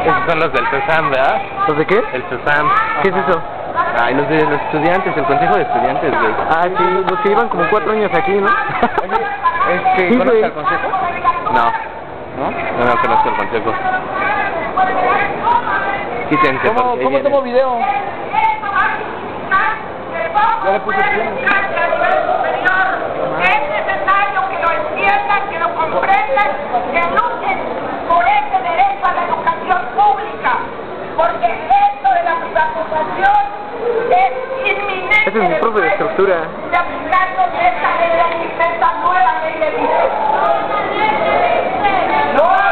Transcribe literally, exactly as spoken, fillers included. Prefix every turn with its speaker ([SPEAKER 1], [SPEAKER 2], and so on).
[SPEAKER 1] Esos son los del CESAM, ¿verdad?
[SPEAKER 2] ¿Los de qué?
[SPEAKER 1] El CESAM.
[SPEAKER 2] ¿Qué es eso?
[SPEAKER 1] Ay, los de los estudiantes, el consejo de estudiantes, güey.
[SPEAKER 2] Ah, sí, los que llevan como cuatro años aquí, ¿no?
[SPEAKER 1] Este,
[SPEAKER 2] Sí,
[SPEAKER 1] ¿conoces
[SPEAKER 2] güey.
[SPEAKER 1] al consejo? No. ¿No? No, no conozco el consejo. Quítense,
[SPEAKER 3] ¿Cómo,
[SPEAKER 1] porque
[SPEAKER 3] ¿cómo
[SPEAKER 1] ahí
[SPEAKER 3] tomo
[SPEAKER 1] vienen.
[SPEAKER 3] video? Ya le puse pleno.
[SPEAKER 4] Es necesario que lo entiendan, que lo comprendan, que luchen por ese derecho a la educación pública, porque esto de la privatización es inminente.
[SPEAKER 2] Ese es mi profe de estructura.
[SPEAKER 4] De aplicarnos esta ley de esta nueva ley de vida. No